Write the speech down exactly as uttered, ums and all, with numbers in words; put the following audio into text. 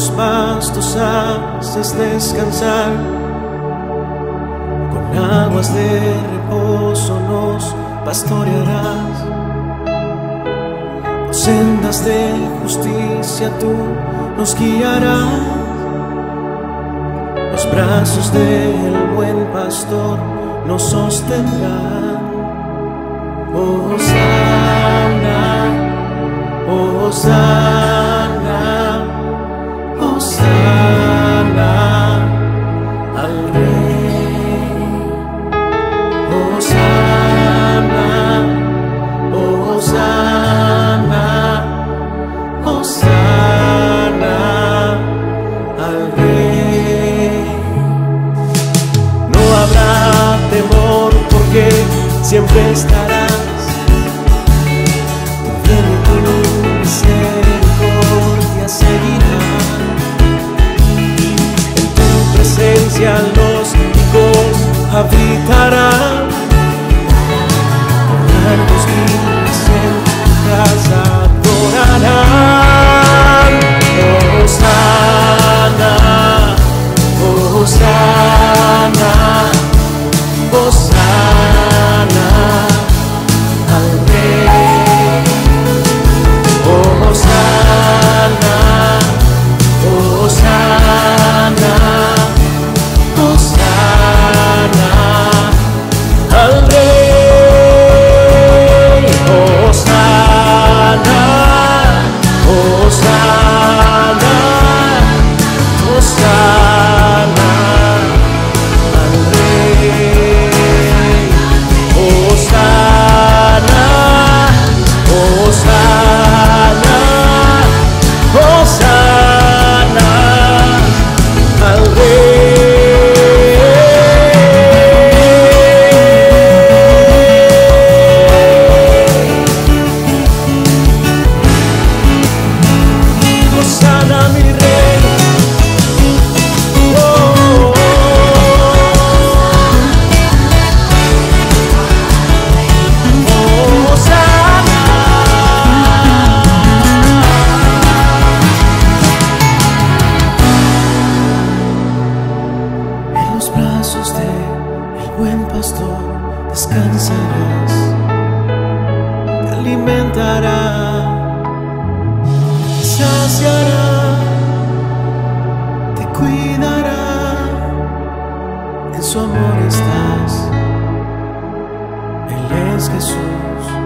los pastos haces descansar, con aguas de reposo nos pastorearás. Por sendas de justicia tú nos guiarás, los brazos del buen pastor nos sostendrán. Hosanna, Hosanna, Hosanna al Rey. Hosanna, Hosanna, Hosanna al Rey. No habrá temor porque siempre estarás. Misericordia seguirá. En tu presencia los hijos habitarán. Largos días en tu casa adorarán. Hosanna, Hosanna, Hosanna al Rey. Hosanna, Hosanna, Hosanna al Rey. Hosanna, Hosanna, Hosanna al Rey. Hosanna, Hosanna, Hosanna al Rey. Hosanna mi Rey. Oh, oh, oh. Hosanna. En los brazos del buen pastor descansarás, te alimentará, te saciará, te cuidará. En su amor estás, Él es Jesús.